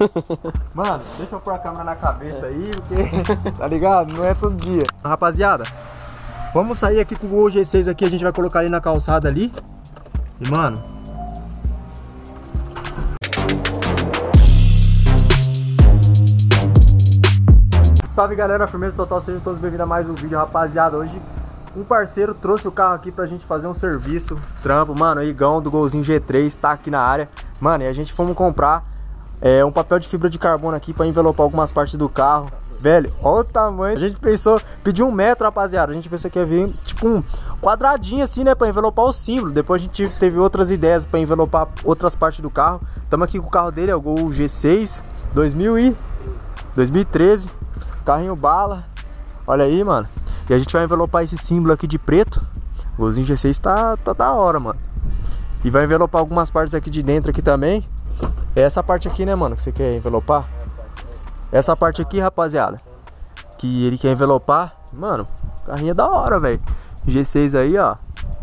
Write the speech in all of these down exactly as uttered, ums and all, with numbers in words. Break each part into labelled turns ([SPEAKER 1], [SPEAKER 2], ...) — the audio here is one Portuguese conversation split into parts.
[SPEAKER 1] Mano, deixa eu pôr a câmera na cabeça aí, porque, tá ligado? Não é todo dia. Rapaziada, vamos sair aqui com o Gol G seis aqui, a gente vai colocar ali na calçada ali. E, mano... Salve, galera, firmeza total, sejam todos bem-vindos a mais um vídeo, rapaziada. Hoje um parceiro trouxe o carro aqui pra gente fazer um serviço, trampo. Mano, o Igão do Golzinho G três tá aqui na área. Mano, e a gente fomos comprar é, um papel de fibra de carbono aqui pra envelopar algumas partes do carro. Velho, olha o tamanho. A gente pensou, pediu um metro, rapaziada. A gente pensou que ia vir tipo um quadradinho assim, né, pra envelopar o símbolo. Depois a gente teve outras ideias pra envelopar outras partes do carro. Tamo aqui com o carro dele, é o Gol G seis dois mil e treze. Carrinho bala. Olha aí, mano. E a gente vai envelopar esse símbolo aqui de preto. O Golzinho G seis tá, tá da hora, mano. E vai envelopar algumas partes aqui de dentro aqui também. É essa parte aqui, né, mano, que você quer envelopar. Essa parte aqui, rapaziada, que ele quer envelopar. Mano, carrinho é da hora, velho. G seis aí, ó.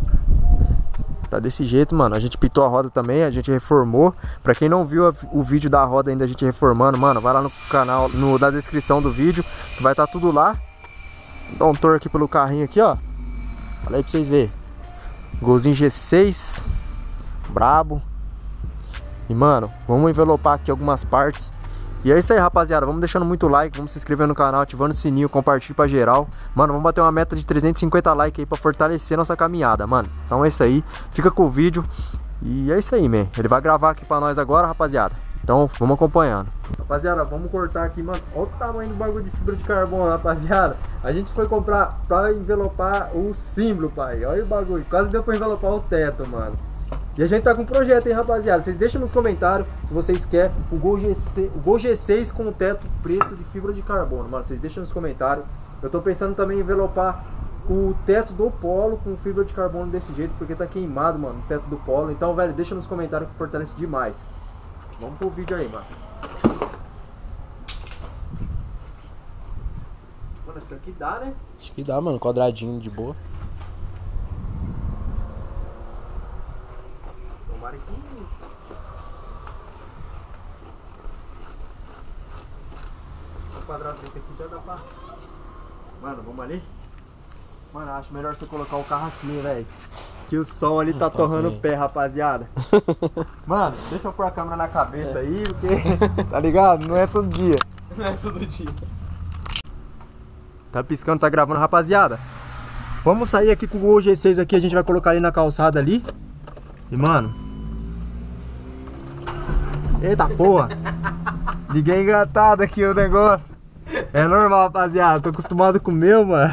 [SPEAKER 1] Tá desse jeito, mano. A gente pintou a roda também, a gente reformou. Pra quem não viu o vídeo da roda ainda, a gente reformando, mano, vai lá no canal, no, na descrição do vídeo, que vai estar tá tudo lá. Dá um tour aqui pelo carrinho aqui, ó. Olha aí pra vocês verem. Golzinho G seis. Brabo. E, mano, vamos envelopar aqui algumas partes. E é isso aí, rapaziada. Vamos deixando muito like, vamos se inscrever no canal, ativando o sininho, compartilhe pra geral. Mano, vamos bater uma meta de trezentos e cinquenta likes aí pra fortalecer nossa caminhada, mano. Então é isso aí, fica com o vídeo. E é isso aí, man. Ele vai gravar aqui pra nós agora, rapaziada. Então vamos acompanhando. Rapaziada, vamos cortar aqui, mano. Olha o tamanho do bagulho de fibra de carbono, rapaziada. A gente foi comprar pra envelopar o símbolo, pai. Olha o bagulho, quase deu pra envelopar o teto, mano. E a gente tá com um projeto, hein, rapaziada. Vocês deixam nos comentários se vocês querem o Gol G seis, o Gol G seis com o teto preto de fibra de carbono. Mano, vocês deixam nos comentários. Eu tô pensando também em envelopar o teto do Polo com fibra de carbono desse jeito, porque tá queimado, mano, o teto do Polo. Então, velho, deixa nos comentários que fortalece demais. Vamos pro vídeo aí, mano. Mano, acho que aqui dá, né?
[SPEAKER 2] Acho que dá, mano, quadradinho de boa.
[SPEAKER 1] Tomara que... O quadrado desse aqui já dá pra... Mano, vamos ali? Mano, acho melhor você colocar o carro aqui, velho. Que o sol ali tá torrando o pé, rapaziada. Mano, deixa eu pôr a câmera na cabeça aí, porque... Tá ligado? Não é todo dia.
[SPEAKER 2] Não é todo dia.
[SPEAKER 1] Tá piscando, tá gravando, rapaziada. Vamos sair aqui com o Gol G seis aqui, a gente vai colocar ali na calçada ali. E, mano... Eita porra! Liguei engatado aqui o negócio. É normal, rapaziada. Tô acostumado com o meu, mano.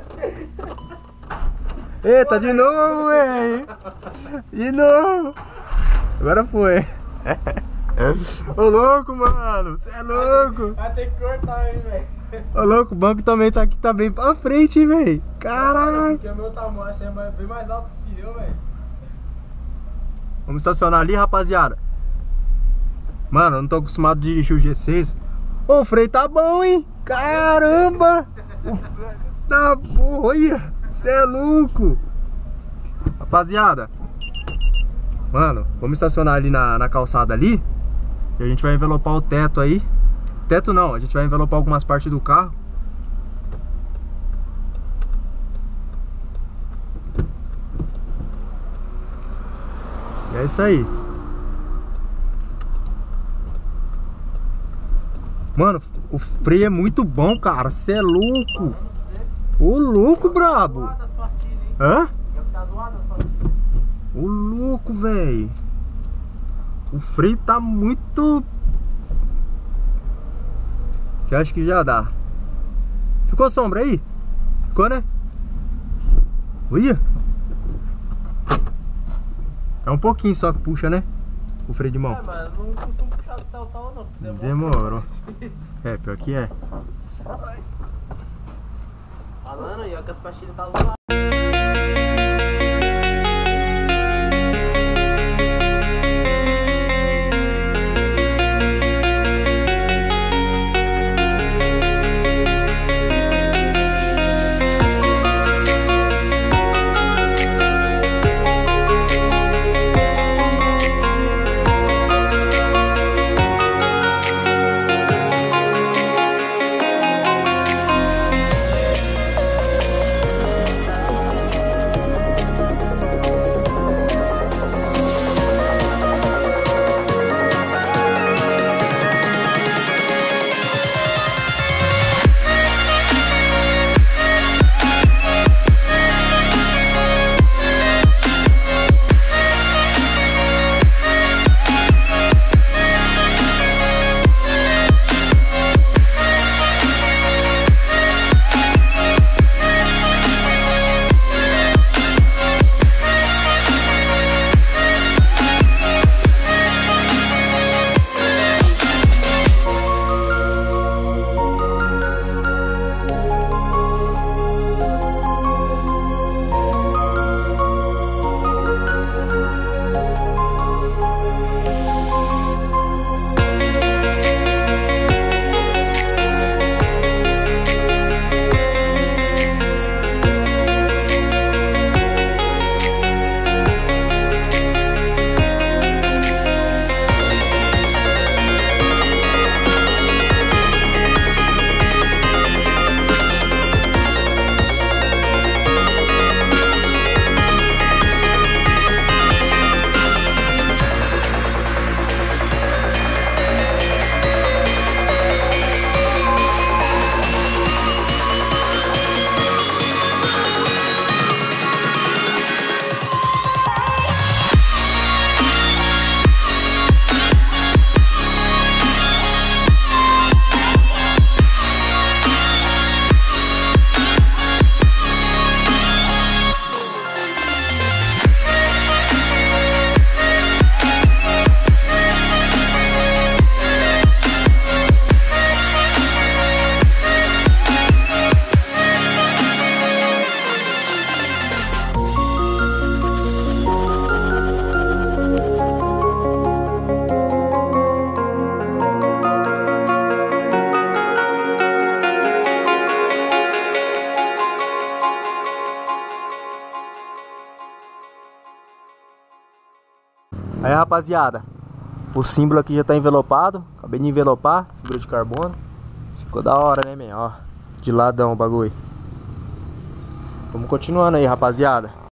[SPEAKER 1] Eita, de novo, velho. De novo. Agora foi. Ô louco, mano. Você é louco.
[SPEAKER 2] Vai ter que cortar aí, velho.
[SPEAKER 1] Ô louco, o banco também tá aqui, tá bem pra frente, velho. Caralho.
[SPEAKER 2] Porque o meu tamanho assim, é bem mais alto que eu, velho.
[SPEAKER 1] Vamos estacionar ali, rapaziada. Mano, eu não tô acostumado a dirigir o G seis. Ô, o freio tá bom, hein? Caramba! Tá porra, olha! Cê é louco! Rapaziada, mano, vamos estacionar ali na, na calçada ali. E a gente vai envelopar o teto aí. Teto não, a gente vai envelopar algumas partes do carro. E é isso aí. Mano, o freio é muito bom, cara. Cê é louco. Ô louco, brabo. Hã? Ô louco, velho. O freio tá muito... Eu acho que já dá. Ficou sombra aí? Ficou, né? Olha. É um pouquinho só que puxa, né? O freio de mão.
[SPEAKER 2] É, mas não costumo puxar do tal tal não.
[SPEAKER 1] Demorou. Demorou. É, pior que é.
[SPEAKER 2] Falando aí, ó, que as pastilhas tá zoadas.
[SPEAKER 1] rapaziada, o símbolo aqui já tá envelopado. Acabei de envelopar, fibra de carbono. Ficou da hora, né, man? Ó, de ladão o bagulho. Vamos continuando aí, rapaziada.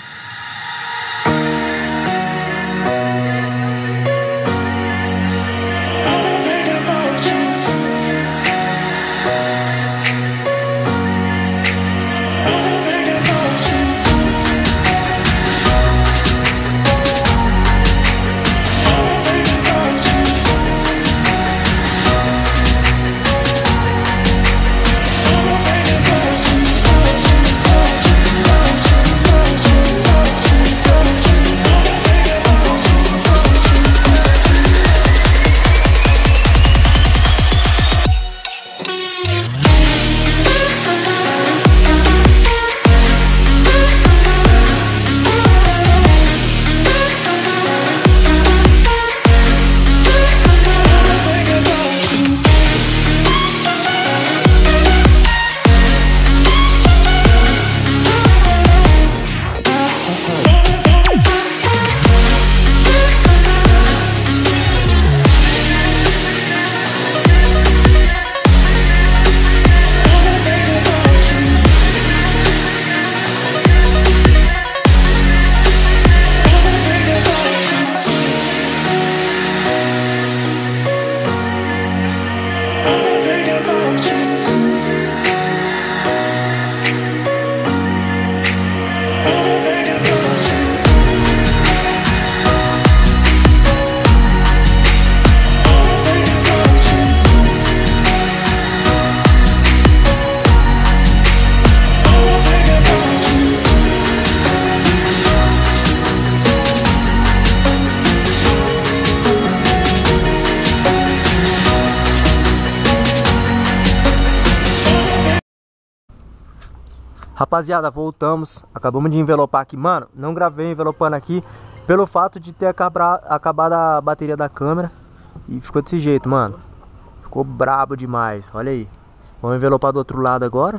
[SPEAKER 1] Rapaziada, voltamos. Acabamos de envelopar aqui. Mano, não gravei envelopando aqui pelo fato de ter acabado, acabado a bateria da câmera. E ficou desse jeito, mano. Ficou brabo demais. Olha aí. Vamos envelopar do outro lado agora.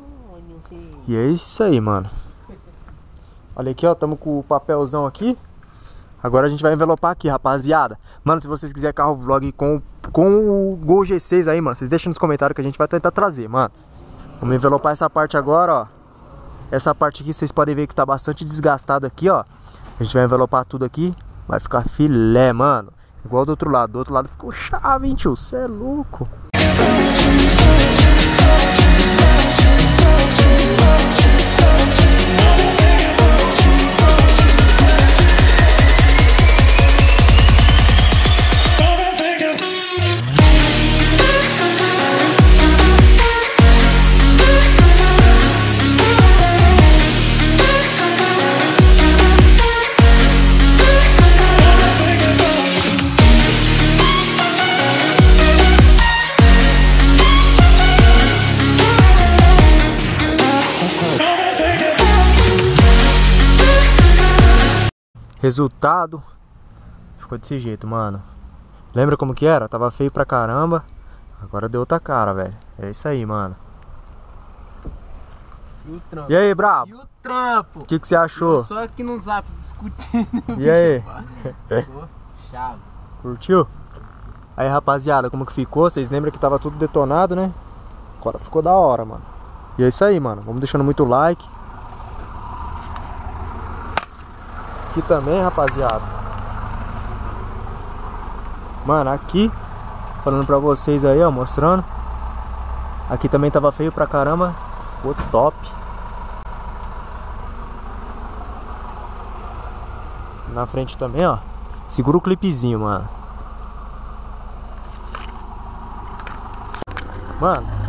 [SPEAKER 1] E é isso aí, mano. Olha aqui, ó. Tamo com o papelzão aqui. Agora a gente vai envelopar aqui, rapaziada. Mano, se vocês quiserem carro vlog com, com o Gol G seis aí, mano, vocês deixam nos comentários que a gente vai tentar trazer, mano. Vamos envelopar essa parte agora, ó. Essa parte aqui vocês podem ver que tá bastante desgastado aqui, ó. A gente vai envelopar tudo aqui. Vai ficar filé, mano. Igual do outro lado. Do outro lado ficou chave, hein, tio. Cê é louco. Resultado ficou desse jeito, mano. Lembra como que era? Tava feio pra caramba. Agora deu outra cara, velho. É isso aí, mano.
[SPEAKER 2] E o trampo?
[SPEAKER 1] E aí, brabo?
[SPEAKER 2] E o trampo?
[SPEAKER 1] O que que você achou?
[SPEAKER 2] Eu só aqui no zap discutindo.
[SPEAKER 1] E aí?
[SPEAKER 2] Ficou chave.
[SPEAKER 1] Curtiu? Aí, rapaziada, como que ficou? Vocês lembram que tava tudo detonado, né? Agora ficou da hora, mano. E é isso aí, mano. Vamos deixando muito like. Aqui também, rapaziada. Mano, aqui falando pra vocês aí, ó, mostrando. Aqui também tava feio pra caramba. Ficou top. Na frente também, ó. Segura o clipezinho, mano. Mano,